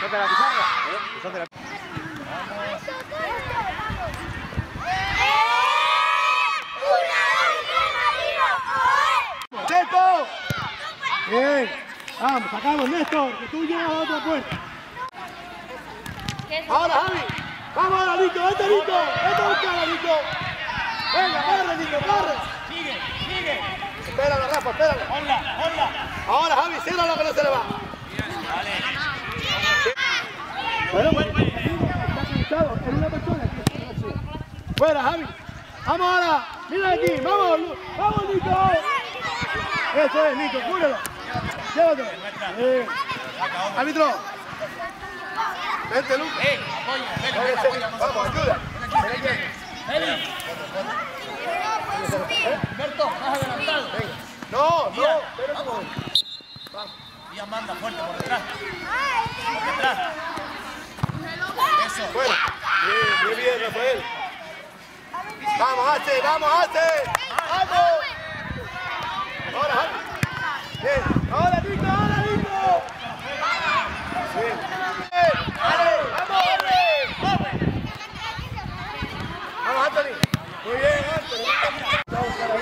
saca la pizarra. Saca la... ¡Néstor! Bien. Vamos, sacamos, Néstor, que tú llegas a la otra puerta. Ahora, Javi. Vamos ahora, Nico, vete, Nico. Vete a buscarla, Nico. Venga, corre, Nico, corre. Sigue. Espéralo, Rafa, espéralo. Hola. Ahora, Javi, ciérralo que no se le va. Bueno, está conectado en una persona. Fuera, Javi. Vamos ahora. Mira aquí. Vamos, Nico. Eso es, Nico, cúrelo. Llévatelo. Árbitro. Vente, Lucas. Apoya. Vamos, ayuda. Alberto, más adelantado. No. Vamos. Y manda fuerte por detrás. Eso. Bueno. Bien, Rafael. Vamos, Hace. Vamos. Ahora, Javi. Bien. Ahora, Nico. Bien. Vamos, Anthony. Muy bien, Anthony.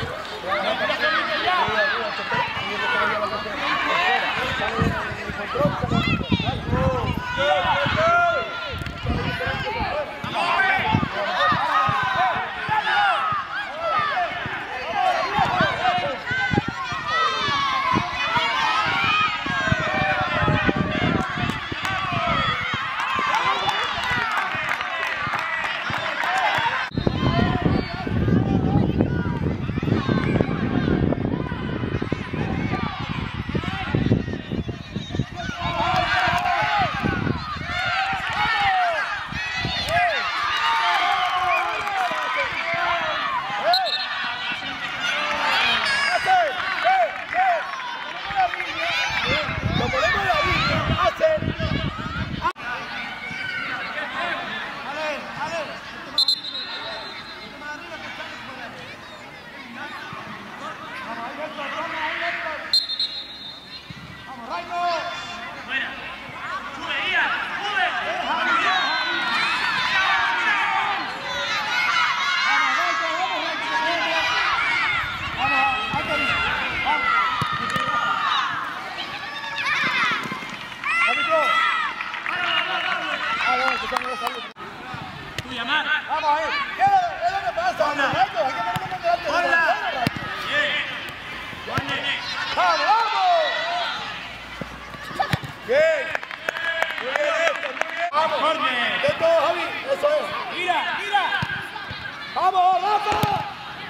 Vamos ahí. ¿Qué es lo que pasa? ¡Hola! ¡Vamos! Bien. Muy bien. Vamos. De todo, Javi. Eso es. Mira. Vamos, Rafa.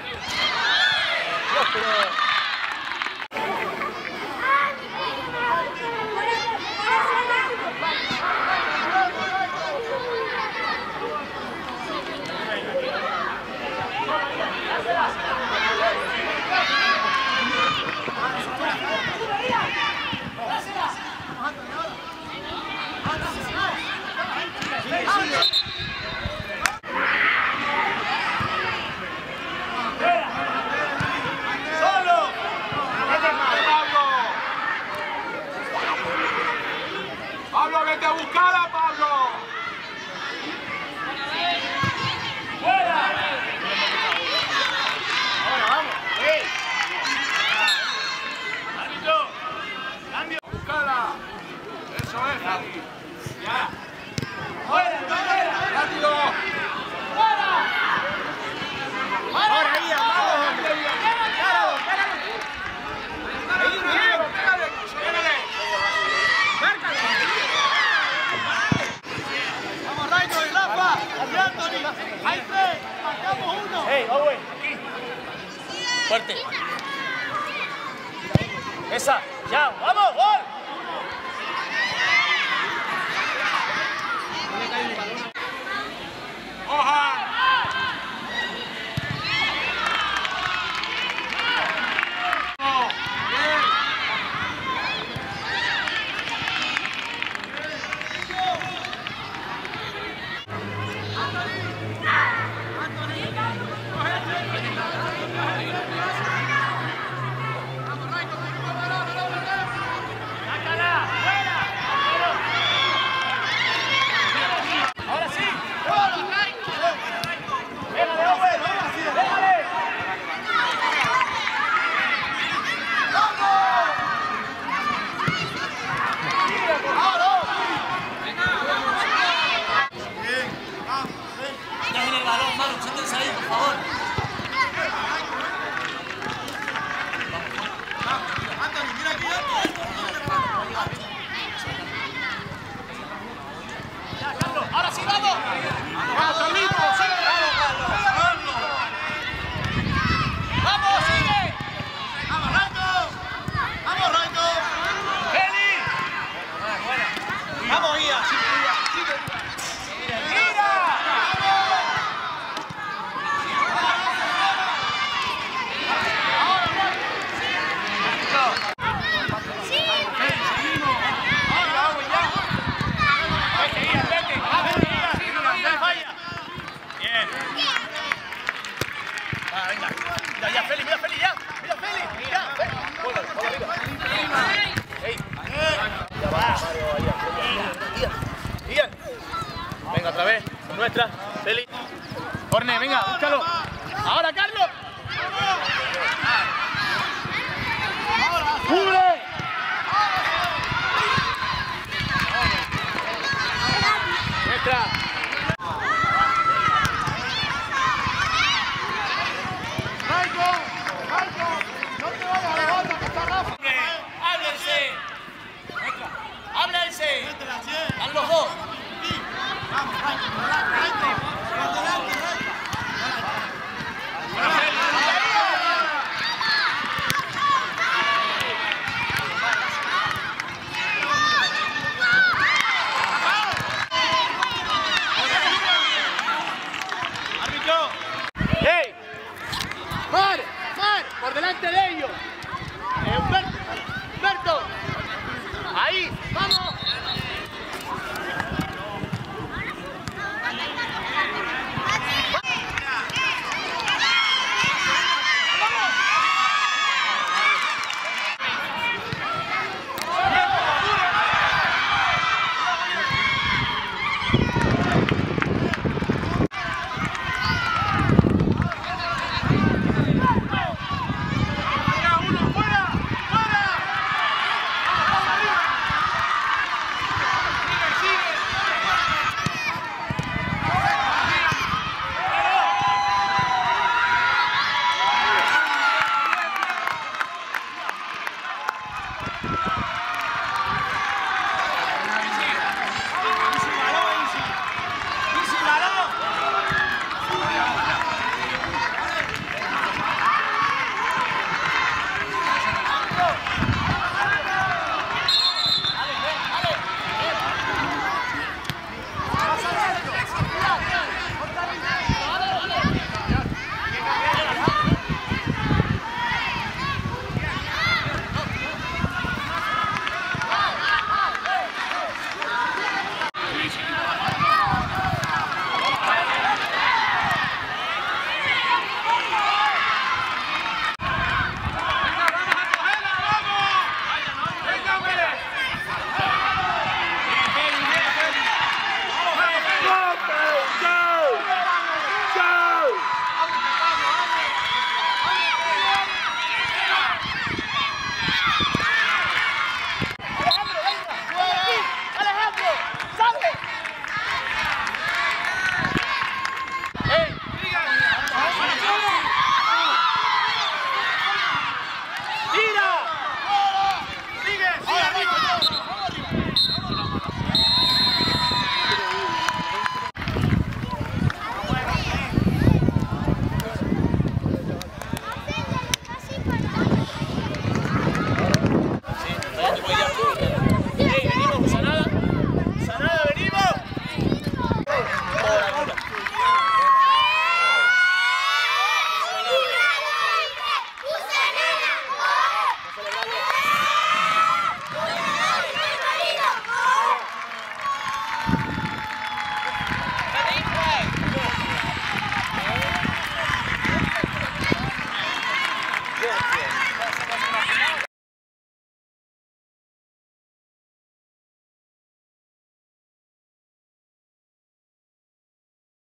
Pablo, vete a buscarla, Pablo. ¡Fuera! Ahora, vamos. Árbitro, cambio. Buscala. Eso es, Javi. Ya. ¡Fuera! ¡Rápido! ¡Fuera! ¡Ahora ahí, vamos! ¡Pégalo! ¡Ahí, Diego! ¡Pégale! ¡Márcalo! ¡Vamos, Raino y Rafa! ¡Hacia Anthony! ¡Hay tres! ¡Marcamos uno! ¡Hey, Owen! Aquí. ¡Fuerte! ¡Esa! ¡Ya! ¡Vamos! ¡Gol! ¡Oja! favor. Anthony, mira aquí, Ya, Carlos, ahora sí, vamos. ¡Vamos, Carlitos! ¡Sigue! ¡Vamos, sigue! ¡Vamos, Raito! ¡Vamos, Raito! ¡Feli! ¡Vamos, Ia! ¡Mira! Ya, Feli, mira, Feli, ya. Mira, Feli, ya. Ian. Venga, otra vez. Nuestra, Feli. Corne, venga, búscalo. Ahora, Carlos. ¡Cubre! Nuestra. ¡Raiko! ¡Raiko! ¡No te vayas a la banda que está Rafa! ¡Háblense! ¡Háblense! ¡Están los dos! ¡Vamos, Raito!